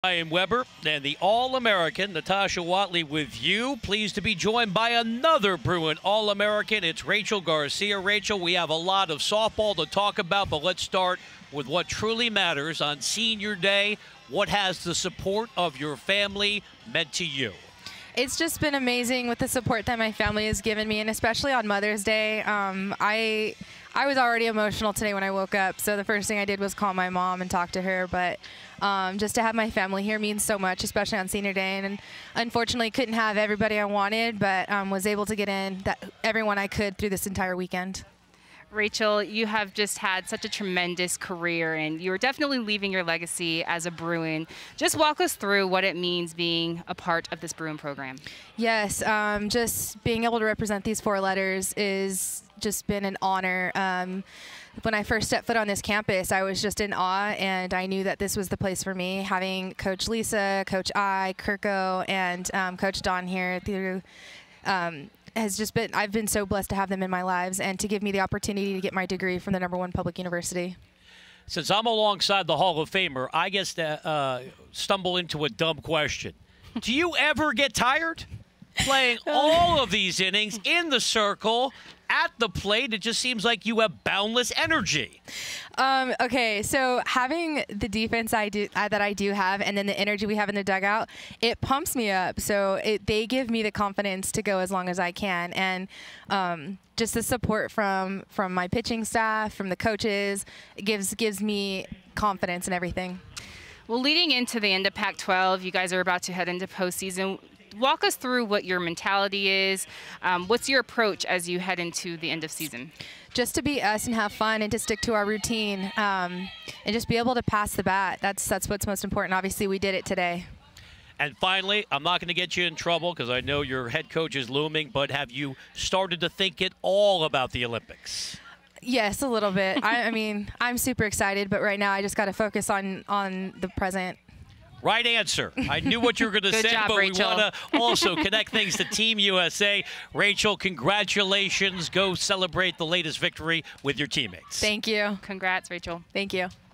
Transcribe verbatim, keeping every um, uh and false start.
I am Weber and the All-American Natasha Watley with you. Pleased to be joined by another Bruin All-American. It's Rachel Garcia. Rachel, we have a lot of softball to talk about, but let's start with what truly matters on Senior Day. What has the support of your family meant to you? It's just been amazing with the support that my family has given me, and especially on Mother's Day. Um, I I was already emotional today when I woke up, so the first thing I did was call my mom and talk to her. But um, just to have my family here means so much, especially on Senior Day. And, and unfortunately, couldn't have everybody I wanted, but um, was able to get in that everyone I could through this entire weekend. Rachel, you have just had such a tremendous career, and you're definitely leaving your legacy as a Bruin. Just walk us through what it means being a part of this Bruin program. Yes, um, just being able to represent these four letters is just been an honor. Um, when I first stepped foot on this campus, I was just in awe, and I knew that this was the place for me. Having Coach Lisa, Coach I, Kirko, and um, Coach Don here through um, has just been, I've been so blessed to have them in my lives and to give me the opportunity to get my degree from the number one public university. Since I'm alongside the Hall of Famer, I guess to uh, stumble into a dumb question. Do you ever get tired playing all of these innings in the circle, at the plate? It just seems like you have boundless energy. Um, okay, so having the defense I do uh, that I do have, and then the energy we have in the dugout, it pumps me up. So it, they give me the confidence to go as long as I can, and um, just the support from from my pitching staff, from the coaches, it gives gives me confidence in everything. Well, leading into the end of Pac twelve, you guys are about to head into postseason. Walk us through what your mentality is. Um, what's your approach as you head into the end of season? Just to be us and have fun and to stick to our routine um, and just be able to pass the bat. That's, that's what's most important. Obviously, we did it today. And finally, I'm not going to get you in trouble because I know your head coach is looming, but have you started to think at all about the Olympics? Yes, a little bit. I, I mean, I'm super excited, but right now I just got to focus on, on the present. Right answer. I knew what you were going to say, job, but Rachel. we want to also connect things to Team U S A. Rachel, congratulations. Go celebrate the latest victory with your teammates. Thank you. Congrats, Rachel. Thank you.